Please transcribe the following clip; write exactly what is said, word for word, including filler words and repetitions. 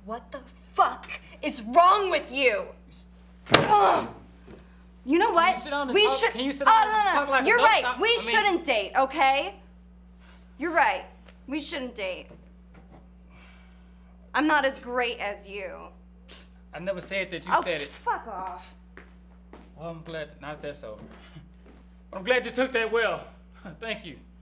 What the fuck is wrong with you? Ugh. You know what? Can you sit down and we talk? should. Can you sit down oh, and no, just no, talk like You're adults? right. I- we I mean- shouldn't date, okay? You're right. We shouldn't date. I'm not as great as you. I never said that. You oh, said it. Fuck off. Well, I'm glad. Not that so. I'm glad you took that well. Thank you.